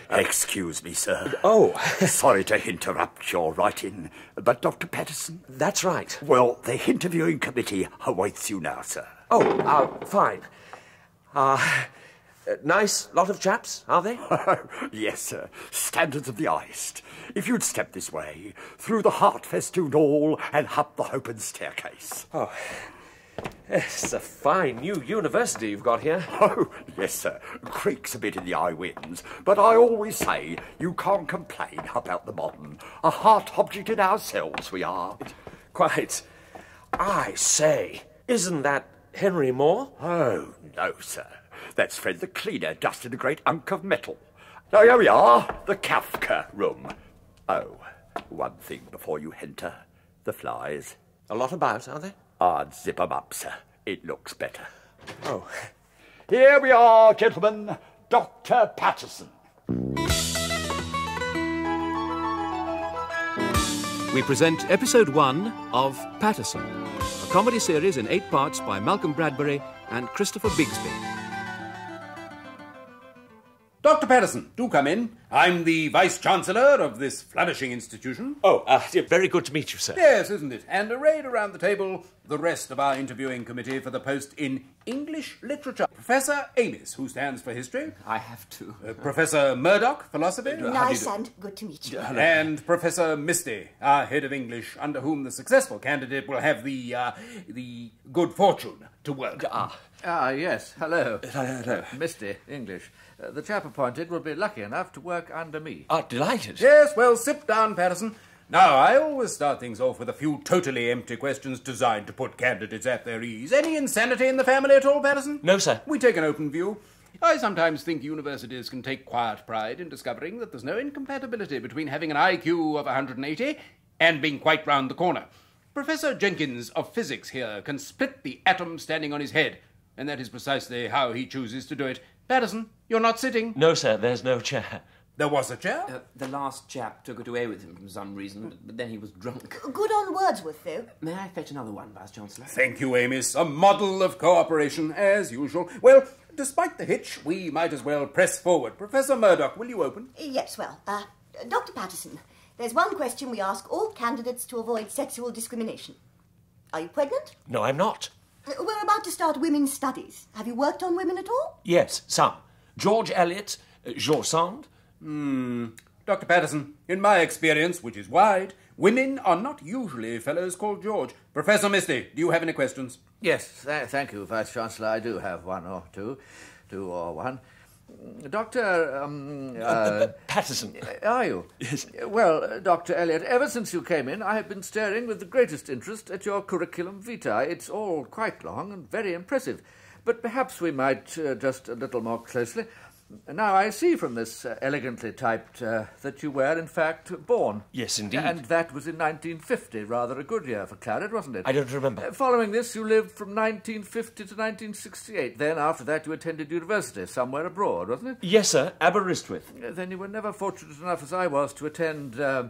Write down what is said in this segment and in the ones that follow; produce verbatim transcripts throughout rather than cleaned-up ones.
Excuse me, sir. Oh. Sorry to interrupt your writing, but Doctor Patterson? That's right. Well, the interviewing committee awaits you now, sir. Oh, uh, fine. Uh, nice lot of chaps, are they? Yes, sir. Standards of the highest. If you'd step this way, through the heart-festooned hall and up the open staircase. Oh, it's a fine new university you've got here. Oh, yes, sir. Creaks a bit in the high winds, but I always say you can't complain about the modern. A heart object in ourselves we are. Quite. I say, isn't that Henry Moore? Oh, no, sir. That's Fred the Cleaner, dusted a great hunk of metal. Now, here we are, the Kafka room. Oh, one thing before you enter. The flies. A lot about, are they? I'd zip 'em up, sir. It looks better. Oh. Here we are, gentlemen. Doctor Patterson. We present episode one of Patterson, a comedy series in eight parts by Malcolm Bradbury and Christopher Bigsby. Doctor Patterson, do come in. I'm the Vice-Chancellor of this flourishing institution. Oh, uh, very good to meet you, sir. Yes, isn't it? And arrayed around the table, the rest of our interviewing committee for the post in English Literature. Professor Amis, who stands for history. I have to. Uh, Professor Murdoch, philosophy. Nice and good to meet you. And Professor Misty, our head of English, under whom the successful candidate will have the, uh, the good fortune to work. Ah, ah yes, hello. Hello. Misty, English. Uh, the chap appointed will be lucky enough to work under me. Ah, delighted. Yes, well, sit down, Patterson. Now, I always start things off with a few totally empty questions designed to put candidates at their ease. Any insanity in the family at all, Patterson? No, sir. We take an open view. I sometimes think universities can take quiet pride in discovering that there's no incompatibility between having an I Q of one hundred eighty and being quite round the corner. Professor Jenkins of physics here can split the atom standing on his head, and that is precisely how he chooses to do it. Patterson, you're not sitting. No, sir, there's no chair. There was a chair? Uh, the last chap took it away with him for some reason, but, but then he was drunk. Good on Wordsworth, though. May I fetch another one, Vice-Chancellor? Thank you, Amos. A model of cooperation, as usual. Well, despite the hitch, we might as well press forward. Professor Murdoch, will you open? Yes, well, uh, Doctor Patterson, there's one question we ask all candidates to avoid sexual discrimination. Are you pregnant? No, I'm not. We're about to start women's studies. Have you worked on women at all? Yes, some. George Eliot, uh, George Sand. Hmm. Doctor Patterson, in my experience, which is wide, women are not usually fellows called George. Professor Misty, do you have any questions? Yes, th- thank you, Vice-Chancellor. I do have one or two. Two or one. Doctor Um, uh, uh, Patterson. Are you? Yes. Well, uh, Doctor Eliot, ever since you came in, I have been staring with the greatest interest at your curriculum vitae. It's all quite long and very impressive. But perhaps we might uh, just a little more closely. Now, I see from this uh, elegantly typed uh, that you were, in fact, born. Yes, indeed. And that was in nineteen fifty, rather a good year for Claret, wasn't it? I don't remember. Uh, following this, you lived from nineteen fifty to nineteen sixty-eight. Then, after that, you attended university somewhere abroad, wasn't it? Yes, sir, Aberystwyth. Uh, then you were never fortunate enough, as I was, to attend, uh,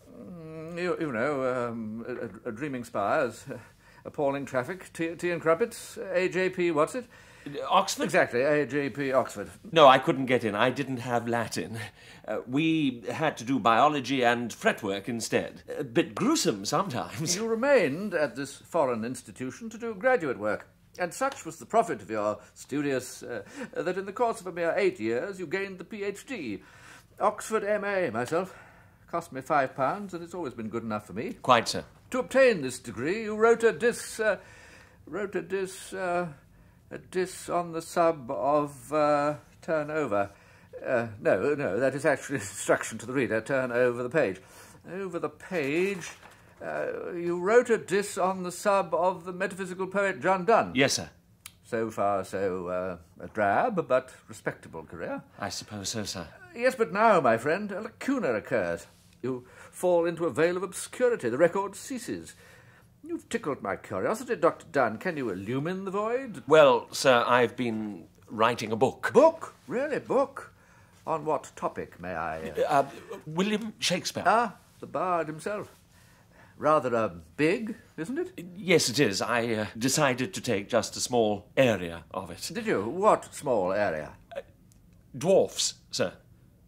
you, you know, um, a, a Dreaming Spires, uh, Appalling Traffic, Tea, tea and Crumpets, A J P, what's it? Oxford? Exactly, A J P Oxford. No, I couldn't get in. I didn't have Latin. Uh, we had to do biology and fretwork instead. A bit gruesome sometimes. You remained at this foreign institution to do graduate work, and such was the profit of your studious uh, that in the course of a mere eight years you gained the P H D. Oxford M A, myself. Cost me five pounds, and it's always been good enough for me. Quite, sir. To obtain this degree, you wrote a dis... Uh, wrote a dis... Uh, a dis on the sub of uh, turnover. Uh, no, no, that is actually instruction to the reader. Turn over the page. Over the page, uh, you wrote a dis on the sub of the metaphysical poet John Donne. Yes, sir. So far, so uh, a drab but respectable career. I suppose so, sir. Yes, but now, my friend, a lacuna occurs. You fall into a veil of obscurity. The record ceases. You've tickled my curiosity, Doctor Donne. Can you illumine the void? Well, sir, I've been writing a book. Book? Really, book? On what topic, may I... Uh, uh, William Shakespeare. Ah, the bard himself. Rather uh, big, isn't it? Yes, it is. I uh, decided to take just a small area of it. Did you? What small area? Uh, dwarfs, sir.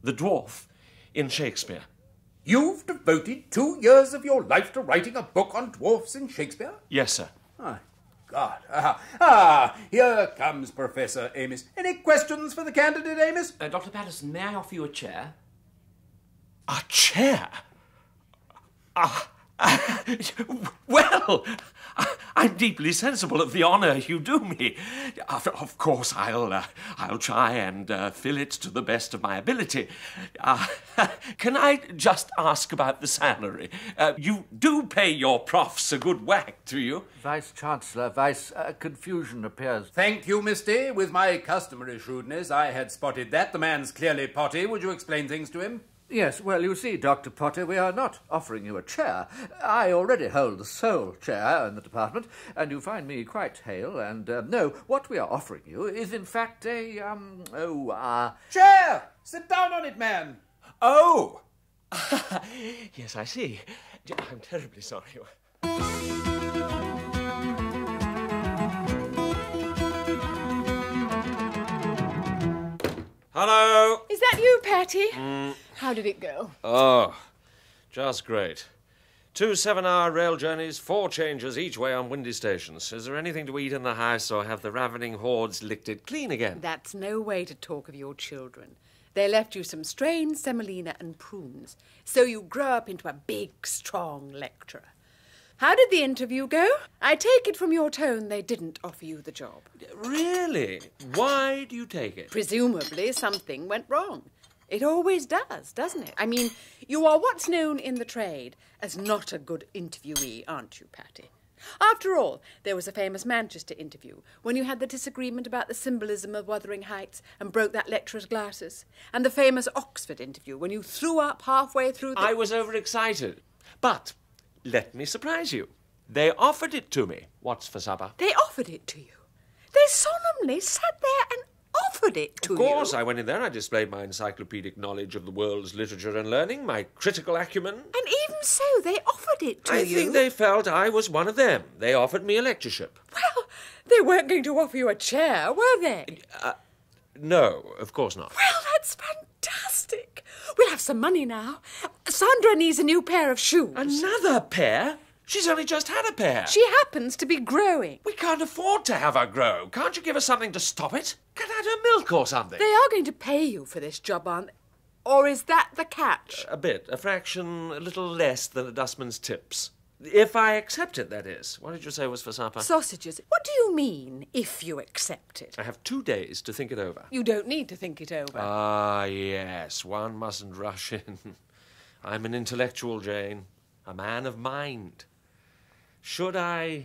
the dwarf in Shakespeare. You've devoted two years of your life to writing a book on dwarfs in Shakespeare? Yes, sir. My God. Ah, ah, here comes Professor Amos. Any questions for the candidate, Amos? Uh, Doctor Patterson, may I offer you a chair? A chair? Ah, uh, well, I'm deeply sensible of the honour you do me. Of, of course, I'll uh, I'll try and uh, fill it to the best of my ability. Uh, can I just ask about the salary? Uh, you do pay your profs a good whack, do you? Vice-Chancellor, Vice, uh, confusion appears. Thank you, Misty. With my customary shrewdness, I had spotted that. The man's clearly potty. Would you explain things to him? Yes, well, you see, Doctor Potter, we are not offering you a chair. I already hold the sole chair in the department, and you find me quite hale, and, uh, no, what we are offering you is, in fact, a, um, oh, uh... Chair! Sit down on it, man! Oh! Yes, I see. I'm terribly sorry. Hello? Is that you, Patty? Mm. How did it go? Oh, just great. Two seven-hour rail journeys, four changes each way on windy stations. Is there anything to eat in the house, or have the ravening hordes licked it clean again? That's no way to talk of your children. They left you some strained semolina and prunes, so you grow up into a big, strong lecturer. How did the interview go? I take it from your tone they didn't offer you the job. Really? Why do you take it? Presumably something went wrong. It always does, doesn't it? I mean, you are what's known in the trade as not a good interviewee, aren't you, Patty? After all, there was a famous Manchester interview when you had the disagreement about the symbolism of Wuthering Heights and broke that lecturer's glasses, and the famous Oxford interview when you threw up halfway through the... I was overexcited. But let me surprise you. They offered it to me. What's for supper? They offered it to you? They solemnly sat there and offered it to you? Of course, I went in there. I displayed my encyclopedic knowledge of the world's literature and learning, my critical acumen. And even so, they offered it to I you? I think they felt I was one of them. They offered me a lectureship. Well, they weren't going to offer you a chair, were they? Uh, no, of course not. Well, that's fantastic. We'll have some money now. Sandra needs a new pair of shoes. Another pair? She's only just had a pair. She happens to be growing. We can't afford to have her grow. Can't you give us something to stop it? Cut out her milk or something? They are going to pay you for this job, aren't they? Or is that the catch? A bit. A fraction, a little less than a dustman's tips. If I accept it, that is. What did you say was for supper? Sausages. What do you mean, if you accept it? I have two days to think it over. You don't need to think it over. Ah, yes. One mustn't rush in. I'm an intellectual, Jane. A man of mind. Should I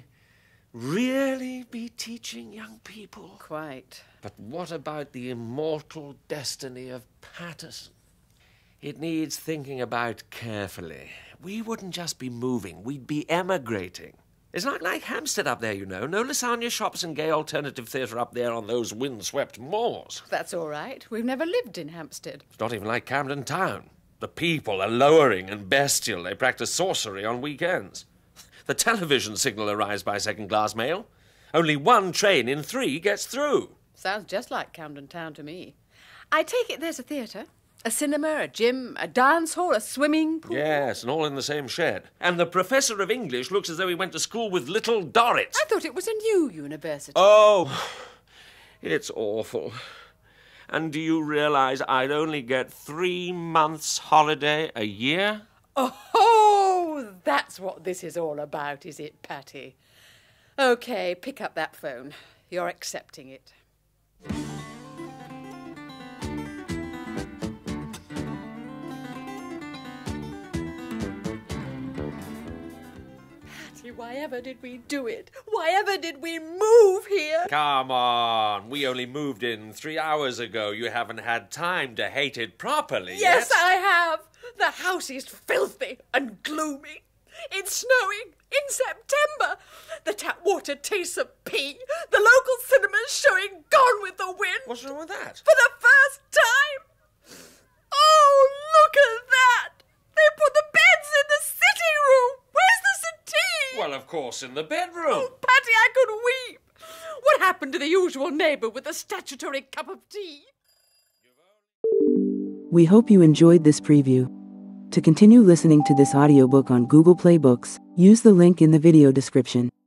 really be teaching young people? Quite. But what about the immortal destiny of Patterson? It needs thinking about carefully. We wouldn't just be moving, we'd be emigrating. It's not like Hampstead up there, you know. No lasagna shops and gay alternative theatre up there on those wind-swept moors. That's all right. We've never lived in Hampstead. It's not even like Camden Town. The people are lowering and bestial. They practice sorcery on weekends. The television signal arrives by second-class mail. Only one train in three gets through. Sounds just like Camden Town to me. I take it there's a theatre, a cinema, a gym, a dance hall, a swimming pool. Yes, and all in the same shed. And the professor of English looks as though he went to school with Little Dorrit. I thought it was a new university. Oh, it's awful. And do you realise I'd only get three months' holiday a year? Oh, that's what this is all about, is it, Patty? OK, pick up that phone. You're accepting it. Patty, why ever did we do it? Why ever did we move here? Come on, we only moved in three hours ago. You haven't had time to hate it properly Yes, yet. I have. The house is filthy and gloomy. It's snowing in September. The tap water tastes of pee. The local cinema's showing Gone with the Wind. What's wrong with that? For the first time. Oh, look at that. They put the beds in the sitting room. Where's the settee? Well, of course, in the bedroom. Oh, Patty, I could weep. What happened to the usual neighbour with the statutory cup of tea? We hope you enjoyed this preview. To continue listening to this audiobook on Google Play Books, use the link in the video description.